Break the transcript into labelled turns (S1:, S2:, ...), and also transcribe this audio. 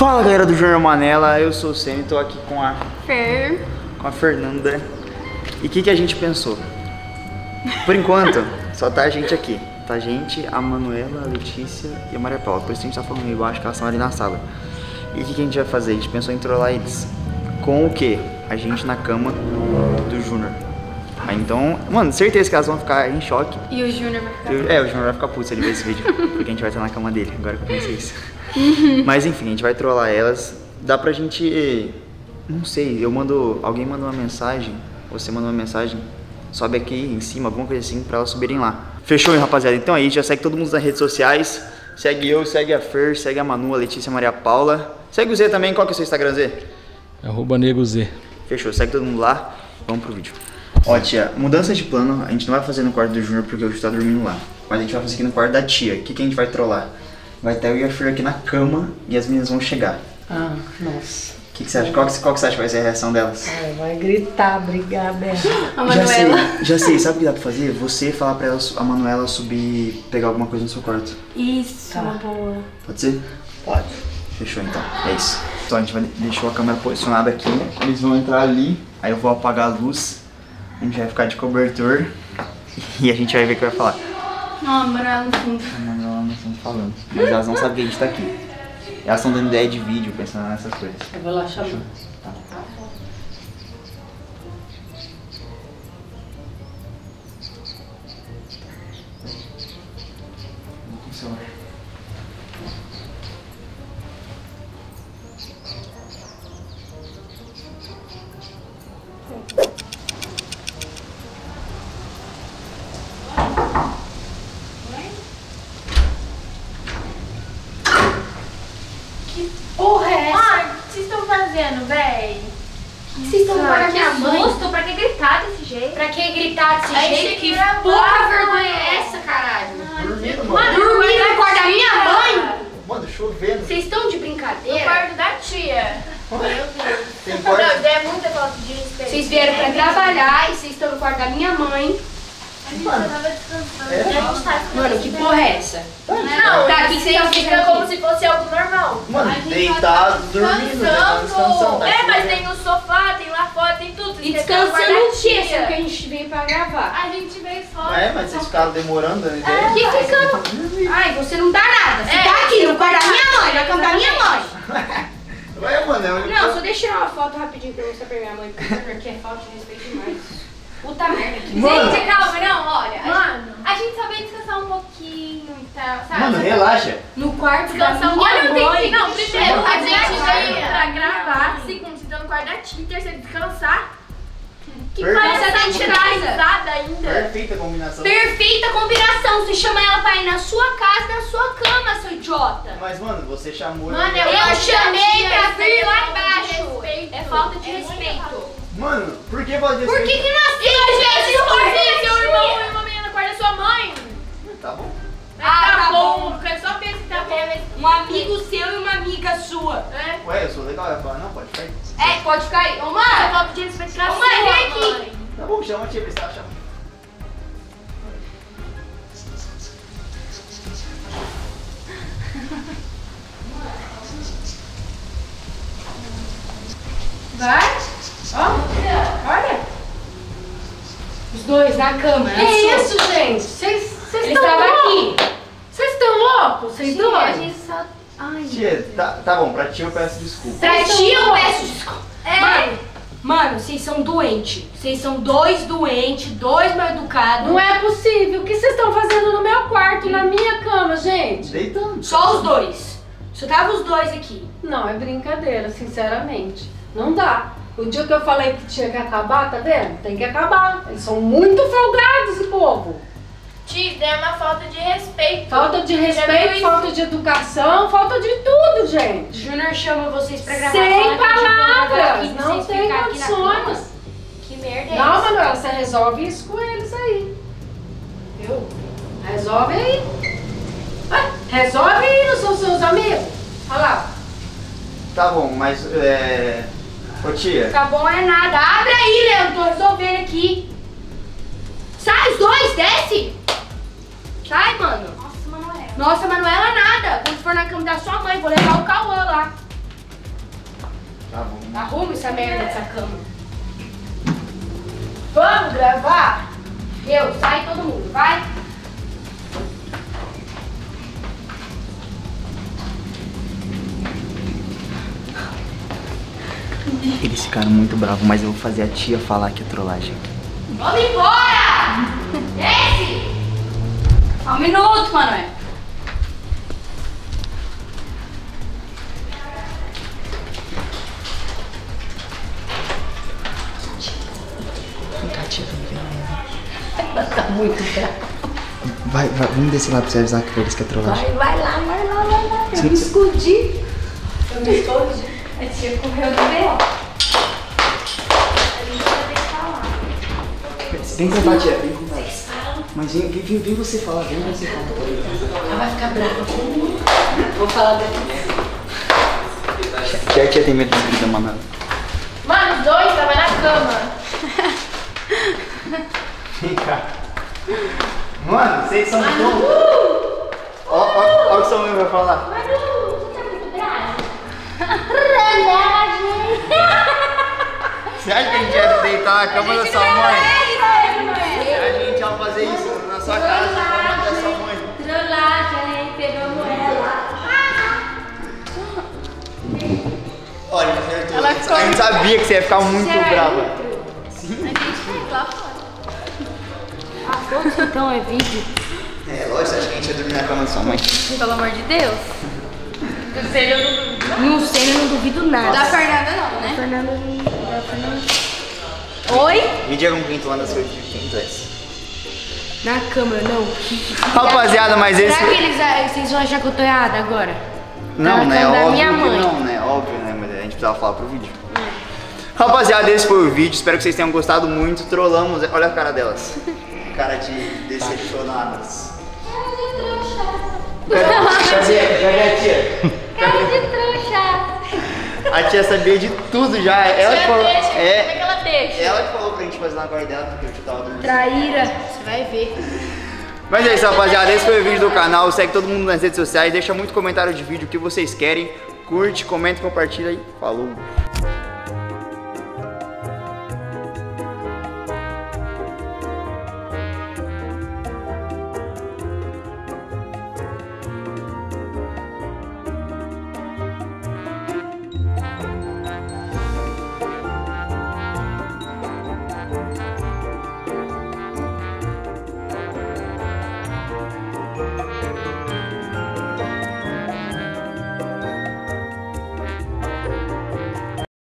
S1: Fala galera do Júnior Manela, eu sou o Semi, tô aqui com a Fernanda. E o que a gente pensou? Por enquanto, só tá a gente aqui. Tá a gente, a Manuela, a Letícia e a Maria Paula. Por isso a gente tá falando meio baixo, que elas estão ali na sala. E o que a gente vai fazer? A gente pensou em trollar eles. Com o quê? A gente na cama do Júnior. Aí então, mano, certeza que elas vão ficar em choque.
S2: E o Júnior vai ficar...
S1: o Júnior vai ficar puto se ele ver esse vídeo. Porque a gente vai estar na cama dele, agora que eu pensei isso. Mas enfim, a gente vai trollar elas. Dá pra gente... Não sei, alguém mandou uma mensagem, você mandou uma mensagem, sobe aqui em cima, alguma coisa assim, pra elas subirem lá. Fechou, rapaziada? Então aí, já segue todo mundo nas redes sociais. Segue eu, segue a Fer, segue a Manu, a Letícia, a Maria Paula. Segue o Z também, qual que é o seu Instagram, Z?
S3: @NegoZ.
S1: Fechou, segue todo mundo lá. Vamos pro vídeo. Ó, tia, mudança de plano, a gente não vai fazer no quarto do Júnior porque o Júnior tá dormindo lá. Mas a gente vai fazer aqui no quarto da tia. O que a gente vai trollar? Vai ter eu e a Fer aqui na cama e as meninas vão chegar.
S4: Ah, nossa.
S1: O que você acha? Qual que você acha que vai ser a reação delas?
S4: Vai gritar, brigar, berrar.
S2: A Manuela.
S1: Já sei, sabe o que dá pra fazer? Você falar pra elas, a Manuela subir, pegar alguma coisa no seu quarto.
S2: Isso,
S4: Tá.
S2: uma boa.
S1: Pode ser?
S4: Pode.
S1: Fechou então, é isso. Então a gente deixou a câmera posicionada aqui, eles vão entrar ali, aí eu vou apagar a luz, a gente vai ficar de cobertor e a gente vai ver o que vai falar.
S2: Não, a Manuela no fundo.
S1: A Manuela não estão falando, mas elas não sabem que a gente tá aqui. Elas estão dando ideia de vídeo, pensando nessas coisas.
S4: Eu vou lá chamar.
S1: Tá.
S2: Porra, é essa?
S5: Ai, o que vocês estão fazendo, véi?
S2: Vocês estão
S5: Pra
S2: guardando
S5: que
S2: minha mãe?
S5: susto? Pra que gritar desse jeito?
S2: Pra que gritar desse
S5: Aí
S2: jeito?
S5: tem
S2: Que
S5: que gravar,
S2: pouca vergonha
S5: mano.
S2: é essa, caralho?
S1: Dormindo,
S5: Mano,
S2: Dormir no quarto da minha
S5: tia.
S2: mãe?
S1: Mano, chovendo.
S2: Vocês estão de
S5: No
S2: brincadeira?
S5: quarto da tia. Meu Deus.
S1: Tem
S5: Não,
S1: quarto?
S5: é muita falta de respeito.
S2: Vocês vieram pra trabalhar e vocês estão no quarto da minha mãe.
S5: A gente só tava descansando.
S1: É?
S5: E a gente tá
S2: Mano, que porra é essa?
S5: Não,
S2: Tá,
S5: aqui
S2: que
S5: você
S2: tá
S5: fica
S2: fazendo
S5: como
S2: aqui?
S5: se fosse algo normal.
S1: Mano,
S5: A gente
S1: deitado,
S5: só tá
S1: dormindo, né? Tá descansando, tá
S5: É, mas
S1: chovendo.
S5: tem no sofá, tem lá fora, tem tudo.
S2: E
S5: Vocês querem
S2: descansando
S5: guardar
S2: o quê?
S5: tia.
S2: Sendo que a gente veio pra gravar.
S5: A gente veio fora.
S1: É, mas vocês ficaram demorando a ideia.
S2: Que ficando? Ai, você não dá nada. Você
S5: É,
S2: tá aqui no
S5: você
S2: quarto da
S5: tá
S2: minha mãe,
S5: aqui,
S2: na cama da minha mãe.
S1: Ué, mano, é onde
S2: Não, só deixa eu tirar uma foto rapidinho pra eu mostrar pra minha mãe, porque é falta de respeito demais. Puta merda. Que
S1: Mano.
S5: Gente, calma, não, olha.
S2: Mano.
S5: A gente só veio descansar um pouquinho e tal, sabe?
S1: Mano, relaxa.
S2: No quarto da
S5: Descansar.
S2: minha
S5: Olha o
S2: mãe.
S5: tempinho. Não, primeiro, a gente veio
S2: Olha.
S5: pra gravar, segundo, você tá no quarto da tia, terceiro, descansar. Que
S1: Perfeito.
S5: parece
S2: Você tá em casa.
S5: risada ainda.
S1: Perfeita combinação.
S2: Perfeita combinação. Você chama ela pra ir na sua casa, na sua cama, seu idiota.
S1: Mas, mano, você chamou...
S5: Mano,
S2: Eu chamei pra vir lá
S5: Falta de
S2: embaixo.
S5: respeito.
S2: É falta de
S5: É muita
S2: respeito.
S5: falta.
S1: Mano, por que pode
S2: Por que que nós
S5: E às vezes
S2: temos
S5: você, seu irmão e uma menina no quarto da sua mãe.
S1: Tá bom.
S2: Ah, tá bom.
S5: Eu quero só ver se tá bom.
S2: Um amigo seu e uma amiga sua.
S5: É.
S1: Ué, eu sou legal. Ela fala, não, pode ficar aí.
S2: É, pode ficar aí. Ô,
S5: Essa
S2: mano.
S5: falta de respeito com a
S2: Ô,
S5: sua
S2: mãe, vem aqui.
S5: mãe.
S1: Tá bom, chama a tia, Priscila, chama.
S2: Vai. Ó. Olha. Os dois na cama.
S4: Que isso, gente? Vocês
S2: Eles
S4: estão
S2: estavam
S4: loucos?
S2: aqui.
S4: Vocês estão loucos? Vocês
S5: Tia, a
S4: dois?
S5: gente só... Ai,
S1: Tia, tá bom, pra tia eu peço desculpa.
S2: Pra ti eu peço desculpa.
S5: É.
S2: Mano, vocês são doentes. Vocês são dois doentes, dois mal educados.
S4: Não é possível. O que vocês estão fazendo no meu quarto, na minha cama, gente?
S1: Deitando.
S2: Só os dois. Só tava os dois aqui.
S4: Não, é brincadeira, sinceramente. Não dá. O dia que eu falei que tinha que acabar, tá vendo? Tem que acabar. Eles são muito folgados, esse povo.
S5: Tia, é uma falta de respeito.
S4: Falta de
S5: Já viu
S4: respeito,
S5: isso?
S4: falta de educação, falta de tudo, gente.
S2: Júnior chama vocês pra gravar.
S4: Sem
S2: fala que eu chamo agora
S4: palavras,
S2: aqui pra
S4: não
S2: vocês
S4: tem
S2: ficar aqui na cama.
S4: condições.
S5: Que merda é
S4: Não,
S5: essa?
S4: Manuela, você resolve isso com eles aí. Viu? Resolve aí. Ué, resolve aí, não são seus amigos. Olha lá.
S1: Tá bom, mas ô tia,
S2: Tá bom é nada. Abre aí, Leandro. Tô resolvendo aqui. Sai os dois, desce. Sai, mano.
S5: Nossa, Manuela.
S2: Nossa, Manuela, nada. Quando for na cama da sua mãe, vou levar o Cauã lá. essa merda dessa cama. Vamos gravar? Sai todo mundo, vai?
S1: Eles ficaram muito bravos, mas eu vou fazer a tia falar que é trollagem.
S2: Vamos embora! Desce!
S5: Um minuto, Manoel.
S1: Vem cá, tia, vem.
S4: Ela tá muito brava.
S1: Vai, vamos descer lá pra você avisar pra eles que é trollagem.
S4: Vai lá. Eu me escondi.
S5: A tia correu do B.O. A gente vai ter que falar.
S1: Vem contar, tia, vem contar. Mas vem você falar, vem você falar.
S4: Ela vai ficar brava comigo. Vou falar dela.
S1: Tia tem medo de vida, mano.
S2: Mano, os dois estavam na cama.
S1: Vem cá. Mano, vocês são bons. Olha o que sua mãe vai falar.
S2: Manu, você tá muito brava?
S1: Você acha que a gente ia deitar na cama da sua mãe? A gente ia fazer isso na sua casa, na cama da sua mãe.
S2: Trollagem, pegamos ela.
S1: Olha, a gente sabia que você ia ficar muito brava.
S5: A gente fez lá fora.
S4: Então é vídeo.
S1: É, lógico, você acha que a gente ia dormir na cama da sua mãe?
S5: Pelo amor de Deus.
S4: Não sei, eu não duvido nada.
S5: Da Fernanda não, né?
S4: Fernanda.
S5: Oi?
S1: Me diga com quem tu anda suas de quem tu és.
S4: Na câmera, não.
S1: Rapaziada, mas esse...
S4: Será que vocês vão achar que eu tô errada agora?
S1: Não, né?
S4: Da
S1: Óbvio
S4: minha
S1: que
S4: mãe.
S1: não, né? Óbvio, né? Mas a gente precisava falar pro vídeo. Rapaziada, esse foi o vídeo. Espero que vocês tenham gostado muito. Trollamos. Olha a cara delas. Cara de decepcionadas. Cadê a tia?
S2: Cara de trouxa.
S1: A tia sabia de tudo já. Ela que falou.
S5: Como é que ela deixa?
S1: Ela que falou pra gente fazer na guarda dela, porque eu tava dormindo.
S4: Traíra. Você vai ver.
S1: Mas é isso, rapaziada. Esse foi o vídeo do canal. Segue todo mundo nas redes sociais. Deixa muito comentário de vídeo o que vocês querem. Curte, comenta, compartilha e falou.